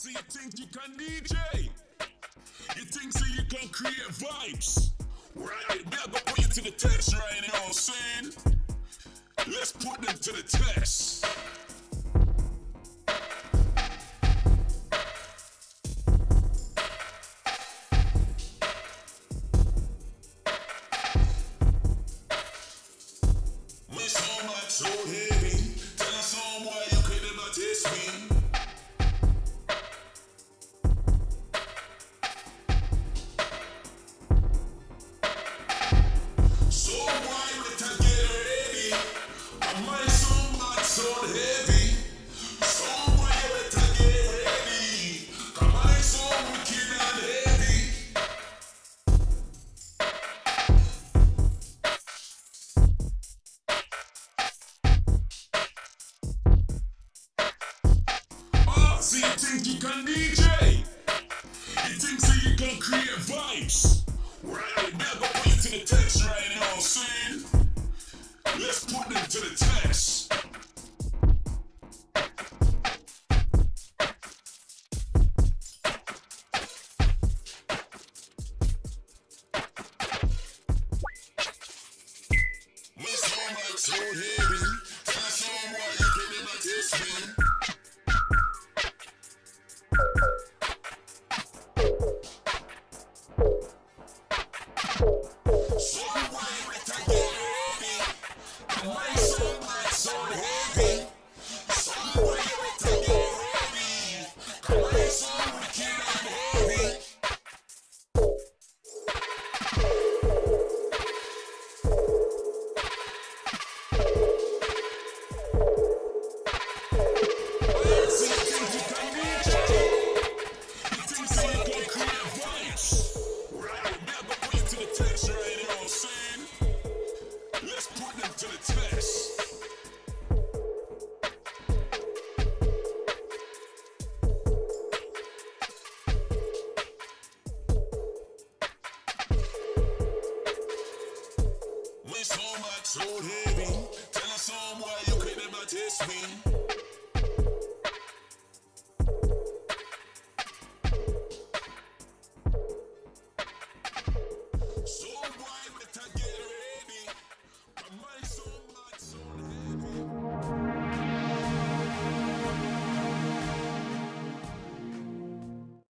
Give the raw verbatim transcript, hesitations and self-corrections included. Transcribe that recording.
So you think you can D J? You think so you can create vibes? Right, me I go put you to the test right now, you know what I'm saying? Let's put them to the test. My song like so heavy, tell us some why you can never taste me. So you think you can D J? You think so you can create vibes? Right, me I go put you to the test right now, you know what I'm saying? Let's put them to the test. My song like so heavy, tell us some why you can never taste me. To the test. My song like so heavy, tell us some why you can never taste me.